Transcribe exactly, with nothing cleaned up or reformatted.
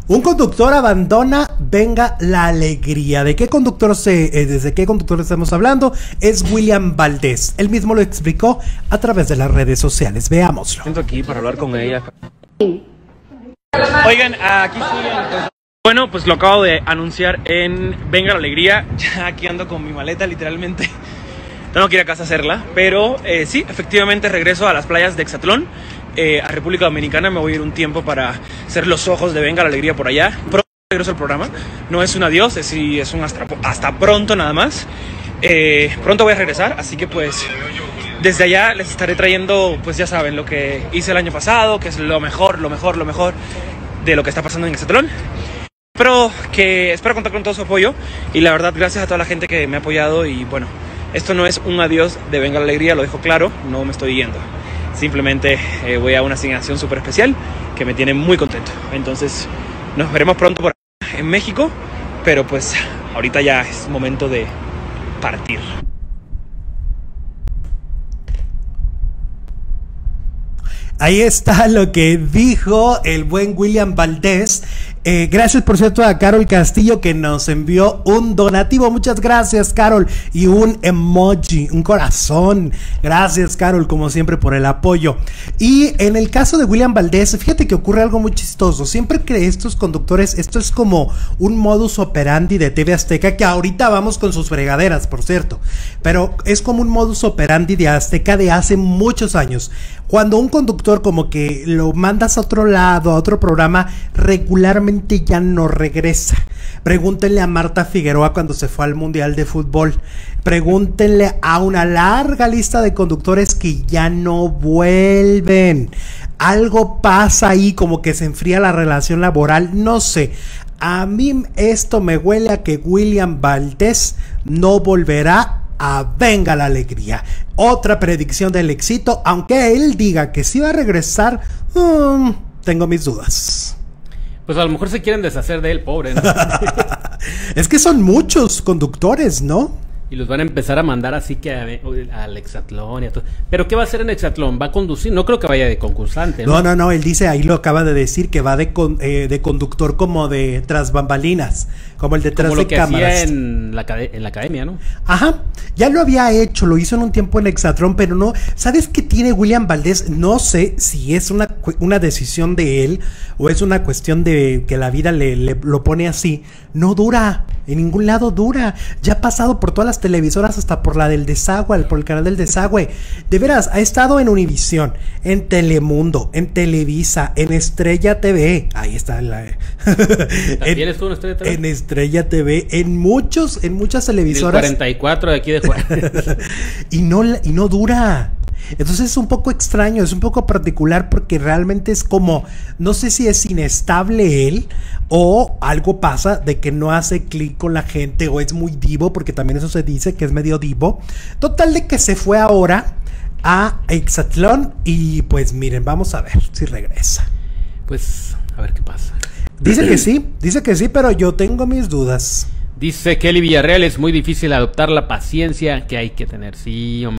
Un conductor abandona Venga la Alegría. ¿De qué conductor se, eh, desde qué conductor estamos hablando? Es William Valdés. Él mismo lo explicó a través de las redes sociales. Veámoslo. Siento aquí para hablar con ella. Oigan, aquí sí. Bueno, pues lo acabo de anunciar en Venga la Alegría. Ya aquí ando con mi maleta, literalmente. Tengo que ir a casa a hacerla. Pero eh, sí, efectivamente regreso a las playas de Exatlón. Eh, a República Dominicana me voy a ir un tiempo para ser los ojos de Venga la Alegría por allá. Pronto regreso al programa, no es un adiós, es, es un hasta, hasta pronto nada más. Eh, pronto voy a regresar, así que pues desde allá les estaré trayendo, pues ya saben, lo que hice el año pasado, que es lo mejor, lo mejor, lo mejor de lo que está pasando en Exatlón. Espero, que, espero contar con todo su apoyo y la verdad gracias a toda la gente que me ha apoyado y bueno, esto no es un adiós de Venga la Alegría, lo dejo claro, no me estoy yendo. Simplemente eh, voy a una asignación súper especial que me tiene muy contento. Entonces nos veremos pronto por acá en México, pero pues ahorita ya es momento de partir. Ahí está lo que dijo el buen William Valdés. Eh, gracias por cierto a Carol Castillo que nos envió un donativo. Muchas gracias, Carol. Y un emoji, un corazón. Gracias, Carol, como siempre por el apoyo. Y en el caso de William Valdés, fíjate que ocurre algo muy chistoso. Siempre que estos conductores, esto es como un modus operandi de T V Azteca, que ahorita vamos con sus fregaderas, por cierto. Pero es como un modus operandi de Azteca de hace muchos años. Cuando un conductor como que lo mandas a otro lado, a otro programa, regularmente ya no regresa. Pregúntenle a Marta Figueroa cuando se fue al Mundial de Fútbol. Pregúntenle a una larga lista de conductores que ya no vuelven. Algo pasa ahí, como que se enfría la relación laboral, no sé. A mí esto me huele a que William Valdés no volverá a Venga la Alegría. Otra predicción del éxito, aunque él diga que sí va a regresar, um, tengo mis dudas. Pues a lo mejor se quieren deshacer de él, pobre, ¿no? Es que son muchos conductores, ¿no? Y los van a empezar a mandar así que a, al Exatlón y a todo. ¿Pero qué va a hacer en Exatlón? ¿Va a conducir? No creo que vaya de concursante, ¿no? No, no, no, él dice, ahí lo acaba de decir, que va de, con, eh, de conductor como de tras bambalinas, como el detrás como lo de que cámaras. hacía en la, en la academia, ¿no? Ajá, ya lo había hecho, lo hizo en un tiempo en Exatlón, pero no, ¿sabes qué tiene William Valdés? No sé si es una, una decisión de él o es una cuestión de que la vida le, le lo pone así. No dura, en ningún lado dura. Ya ha pasado por todas las televisoras, hasta por la del desagüe, por el canal del desagüe. De veras, ha estado en Univisión, en Telemundo, en Televisa, en Estrella T V. Ahí está la... ¿También estuvo en Estrella T V? En Estrella T V, en muchos, en muchas televisoras. El cuarenta y cuatro de aquí de Juárez. y no, y no dura. Entonces es un poco extraño, es un poco particular porque realmente es como, no sé si es inestable él o algo pasa de que no hace clic con la gente o es muy divo, porque también eso se dice que es medio divo. Total de que se fue ahora a Exatlón y pues miren, vamos a ver si regresa. Pues a ver qué pasa. Dice que sí, dice que sí, pero yo tengo mis dudas. Dice Kelly Villarreal, es muy difícil adoptar la paciencia que hay que tener. Sí, hombre.